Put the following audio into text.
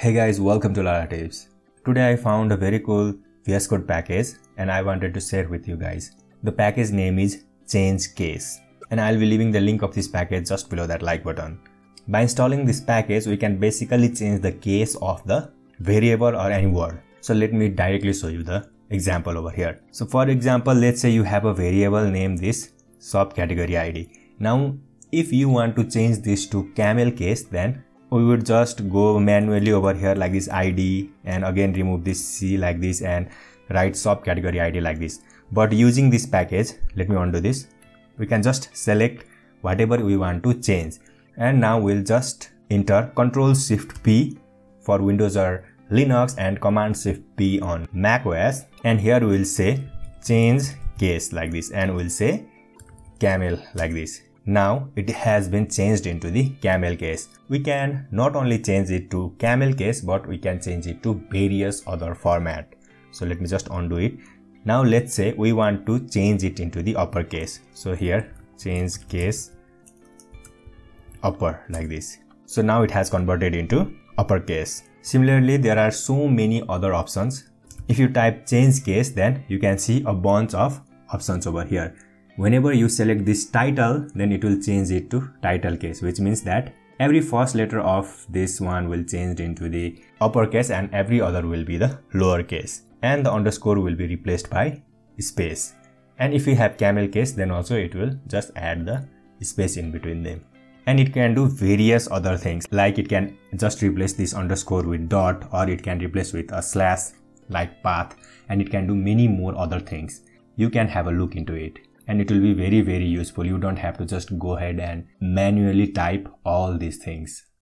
Hey guys, welcome to Laratips. Today I found a very cool VsCode package and I wanted to share with you guys. The package name is Change Case and I'll be leaving the link of this package just below that like button. By installing this package, we can basically change the case of the variable or any word. So let me directly show you the example over here. So for example, let's say you have a variable named this subcategory ID. Now if you want to change this to camel case, then we would just go manually over here like this ID and again remove this C like this and write subcategory ID like this. But using this package, let me undo this. We can just select whatever we want to change. And now we'll just enter Ctrl+Shift+P for Windows or Linux and Command+Shift+P on Mac OS. And here we'll say change case like this and we'll say camel like this. Now it has been changed into the camel case. We can not only change it to camel case, but we can change it to various other format. So let me just undo it. Now let's say we want to change it into the uppercase. So here change case upper like this. So now it has converted into uppercase. Similarly, there are so many other options. If you type change case, then you can see a bunch of options over here. Whenever you select this title, then it will change it to title case, which means that every first letter of this one will change into the uppercase and every other will be the lowercase. And the underscore will be replaced by space. And if you have camel case, then also it will just add the space in between them. And it can do various other things, like it can just replace this underscore with dot, or it can replace with a slash like path, and it can do many more other things. You can have a look into it. And it will be very useful. You don't have to just go ahead and manually type all these things.